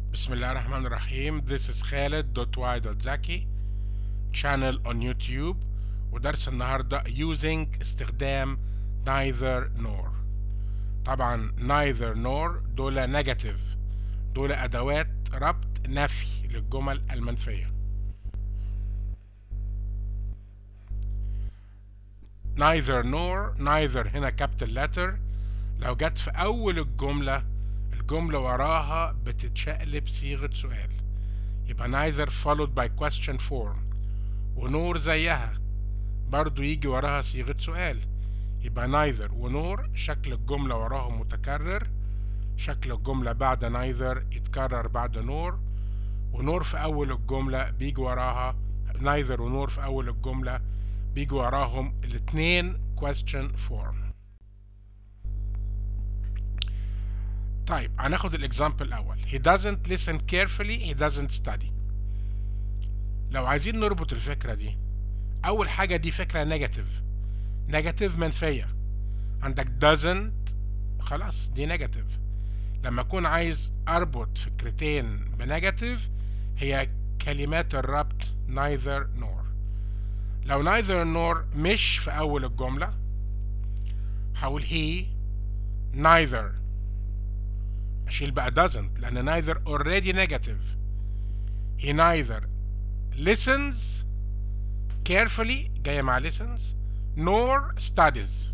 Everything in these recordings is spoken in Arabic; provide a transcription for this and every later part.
بسم الله الرحمن الرحيم. This is Khaled.y.zaki channel on YouTube، ودرس النهاردة using استخدام neither nor. طبعا neither nor دول negative، دول أدوات ربط نفي للجمل المنفية. neither nor، neither هنا capital letter، لو جت في أول الجملة وراها بتتشقلب صيغة سؤال، يبقى neither followed by question form. ونور زيها برضو يجي وراها صيغة سؤال، يبقى neither ونور شكل الجملة وراهم متكرر، شكل الجملة بعد neither يتكرر بعد نور، ونور في أول الجملة بيجي وراها neither ونور في أول الجملة بيجي وراهم الاتنين question form. طيب هناخد الاكزامبل الاول. he doesn't listen carefully he doesn't study. لو عايزين نربط الفكرة دي، اول حاجة دي فكرة نيجاتيف منفية. عندك doesn't، خلاص دي نيجاتيف. لما اكون عايز اربط فكرتين بنيجاتيف هي كلمات الربط neither nor. لو neither nor مش في اول الجملة هقول he neither، اشيل بقى doesn't لان neither already negative. he neither listens carefully جاية مع listens nor studies.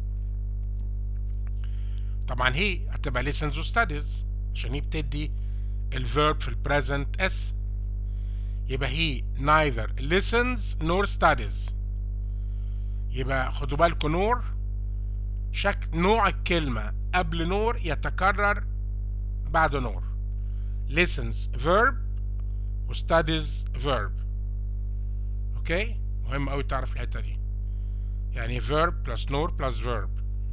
طبعا هي هتبقى listens و studies عشان هي بتدي الverb في present s، يبقى he neither listens nor studies. يبقى خدوا بالكم nor نوع الكلمة قبل nor يتكرر بعد نور. listens verb و studies verb. اوكي، مهم قوي تعرف الحته دي، يعني verb plus نور plus verb.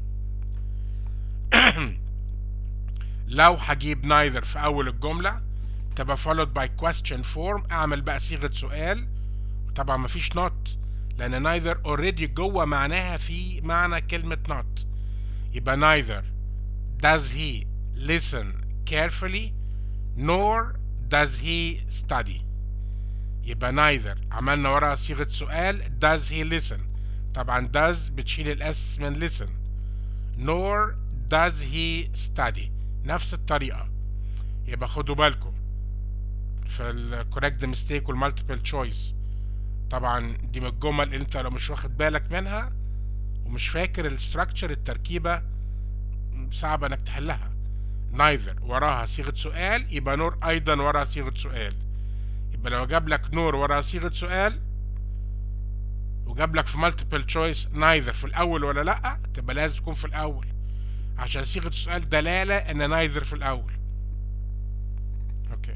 لو هجيب neither في اول الجمله تبقى followed by question form، اعمل بقى صيغه سؤال. طبعا مفيش not لان neither already جوه معناها في معنى كلمه not، يبقى neither does he listen carefully nor does he study. يبقى neither عملنا وراها صيغة سؤال does he listen، طبعا does بتشيل الاس من listen، nor does he study نفس الطريقة. يبقى خدوا بالكم في ال correct mistake وال multiple choice، طبعا دي من الجمل اللي انت لو مش واخد بالك منها ومش فاكر الستراكشر التركيبة صعب انك تحلها. neither وراها صيغة سؤال يبقى نور أيضا وراها صيغة سؤال، يبقى لو جاب لك نور وراها صيغة سؤال وجاب لك في multiple choice neither في الأول ولا لأ، تبقى لازم تكون في الأول عشان صيغة السؤال دلالة إن neither في الأول. أوكي.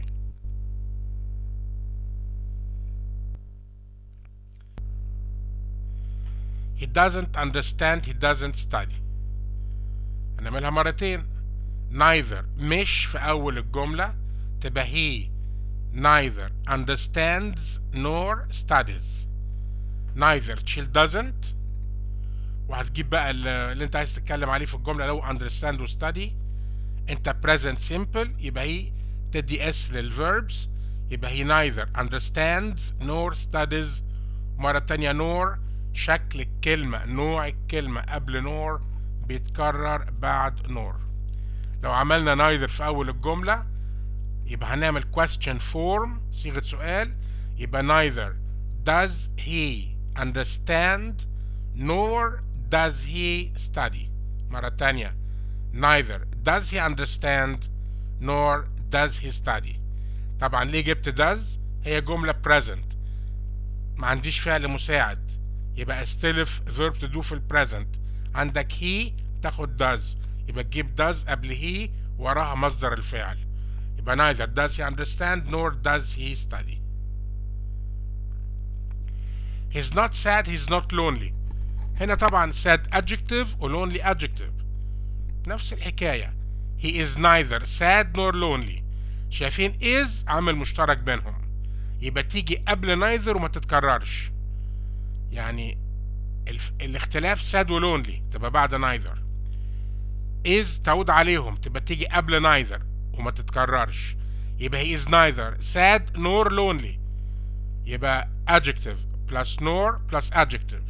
he doesn't understand he doesn't study. هنعملها مرتين. neither مش في أول الجملة تبقى he neither understands nor studies. neither تشيل doesn't وهتجيب بقى اللي انت عايز تتكلم عليه في الجملة. لو understand و study انت present simple يبقى هي تدي s للverbs، يبقى he neither understands nor studies. مرة تانية nor شكل الكلمة نوع الكلمة قبل nor بيتكرر بعد nor. لو عملنا neither في أول الجملة يبقى هنعمل question form صيغة سؤال، يبقى neither does he understand nor does he study. مرة تانية neither does he understand nor does he study. طبعا ليه جبت does؟ هي جملة present ما عنديش فعل مساعد، يبقى استلف verb to do في present. عندك he تاخد does، يبقى تجيب does قبل he وراها مصدر الفعل، يبقى neither does he understand nor does he study. he's not sad he's not lonely. هنا طبعا sad adjective و lonely adjective نفس الحكاية. he is neither sad nor lonely. شايفين is عامل مشترك بينهم، يبقى تيجي قبل neither وما تتكررش، يعني الاختلاف sad و lonely تبقى بعد neither. is تعود عليهم تبقى تيجي قبل neither وما تتكررش، يبقى he is neither sad nor lonely. يبقى adjective plus nor plus adjective.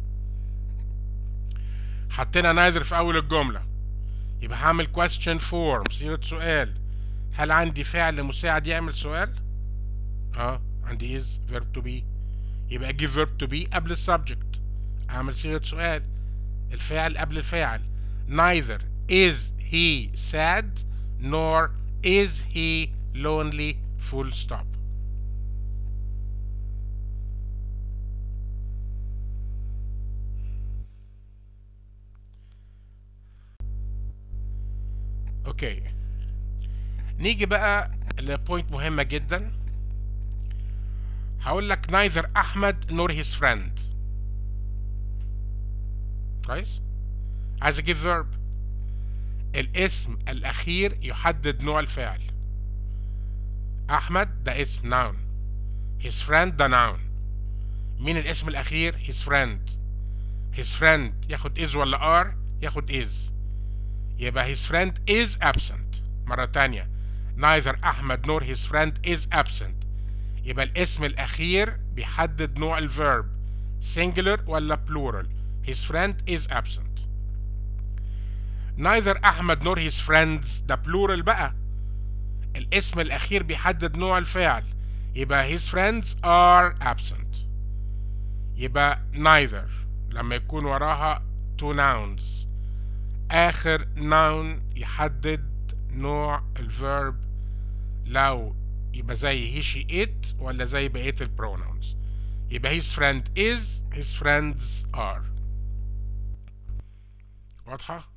حطينا neither في أول الجملة، يبقى هعمل question form صيغة سؤال. هل عندي فعل مساعد يعمل سؤال؟ عندي is verb to be، يبقى أجيب verb to be قبل السبجكت، أعمل صيغة سؤال، الفعل قبل الفاعل. neither is he sad nor is he lonely full stop. اوكي، نيجي بقى لبوينت مهمة جدا. هقول لك neither أحمد nor his friend. كويس؟ عايز اجيب verb. الاسم الأخير يحدد نوع الفعل. أحمد ده اسم noun، his friend ده noun. مين الاسم الأخير؟ his friend. his friend ياخد is ولا are؟ ياخد is. يبقى his friend is absent. مرة تانية neither أحمد nor his friend is absent. يبقى الاسم الأخير بيحدد نوع الverb singular ولا plural. his friend is absent. neither أحمد nor his friends ده plural بقى، الاسم الأخير بيحدد نوع الفعل، يبقى his friends are absent. يبقى neither لما يكون وراها two nouns، آخر noun يحدد نوع الverb، لو يبقى زي he she it ولا زي بقية البرونونز. يبقى his friend is، his friends are. واضحة؟